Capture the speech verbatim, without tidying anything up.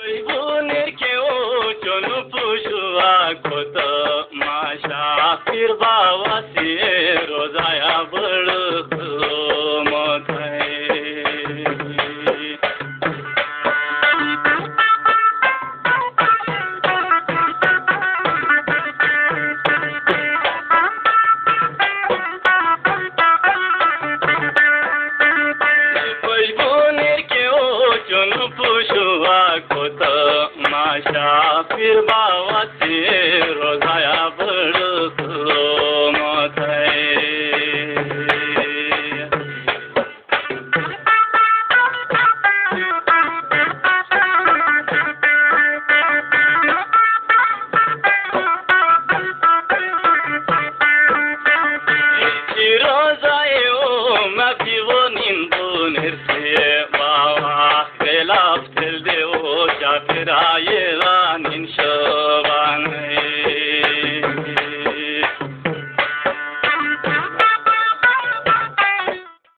Păi buneri che o ce nu pușu acotă mașa firba vasi rozaia bălă mătai. Păi buneri che o ce nu pușu acotă mașa firba vasi rozaia bălă mătai. Baba, de la fel de o, ya